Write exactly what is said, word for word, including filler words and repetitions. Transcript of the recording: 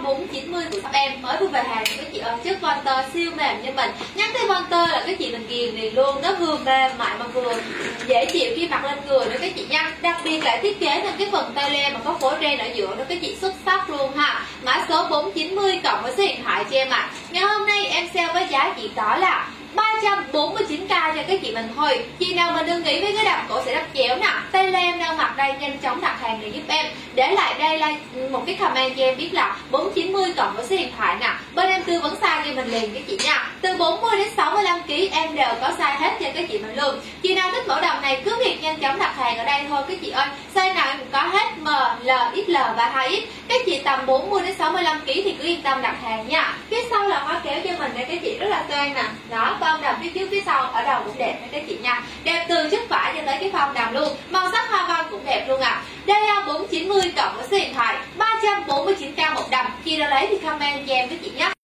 bốn chín mươi của shop em mới vừa về hàng các chị ơi, chiếc von tơ siêu mềm cho mình. Nhắc tới von tơ là các chị mình ghiền liền luôn, nó vừa mềm mại mà vừa dễ chịu khi mặc lên người nữa các chị nha. Đặc biệt lại thiết kế nên cái phần tay len mà có phối ren ở giữa nó các chị xuất sắc luôn ha. Mã số bốn chín mươi cộng với số điện thoại cho em ạ. À. Ngày hôm nay em sale với giá chỉ có là ba trăm bốn mươi chín k cho các chị mình thôi. Chị nào mình đừng nghĩ với cái đầm cổ sẽ đắp chéo nè, tay len đang mặc đây, nhanh chóng đặt hàng này giúp em. Để lại đây là một cái comment cho em biết là bốn chín mươi cộng với số điện thoại nè. Bên em tư vấn size cho mình liền các chị nha. Từ bốn mươi đến sáu mươi lăm ki lô gam em đều có size hết cho các chị mình luôn. Chị nào thích mẫu đầm này cứ việc nhanh chóng đặt hàng ở đây thôi các chị ơi. Size nào em cũng có hết, M, L, ích lờ và hai ích. Các chị tầm bốn mươi đến sáu mươi lăm ki lô gam thì cứ yên tâm đặt hàng nha. Phía sau là khóa kéo cho mình đây các chị, rất là toan nè. Đó, form đầm phía trước phía sau ở đầu cũng đẹp nha các chị nha. Đẹp từ chiếc vải cho tới cái form đầm luôn. Màu sắc hoa văn cũng đẹp luôn ạ. À. Đây là bốn chín mươi cộng với số điện thoại ba trăm bốn mươi chín k một đầm. Chị nào lấy thì comment cho em các chị nhé.